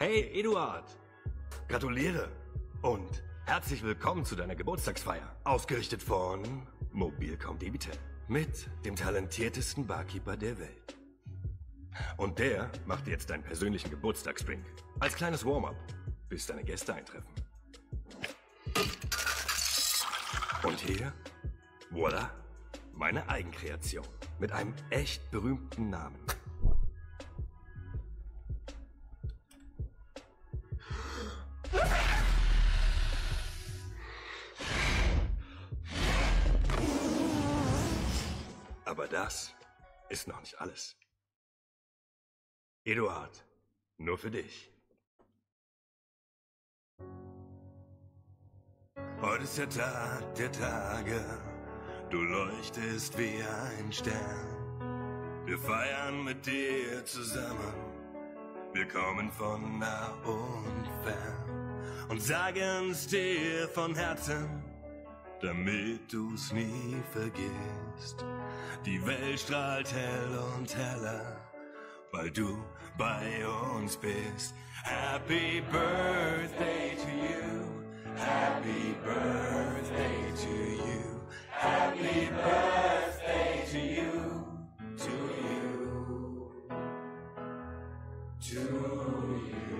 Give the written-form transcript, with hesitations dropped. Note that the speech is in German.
Hey, Eduard. Gratuliere und herzlich willkommen zu deiner Geburtstagsfeier. Ausgerichtet von Mobilcom Debitel. Mit dem talentiertesten Barkeeper der Welt. Und der macht jetzt deinen persönlichen Geburtstagsdrink. Als kleines Warm-up, bis deine Gäste eintreffen. Und hier, voilà, meine Eigenkreation. Mit einem echt berühmten Namen. Aber das ist noch nicht alles. Eduard, nur für dich. Heute ist der Tag der Tage, du leuchtest wie ein Stern. Wir feiern mit dir zusammen, wir kommen von nah und fern und sagen's dir von Herzen, damit du's nie vergisst. Die Welt strahlt hell und heller, weil du bei uns bist. Happy Birthday to you. Happy birthday to you. Happy birthday to you. To you. To you.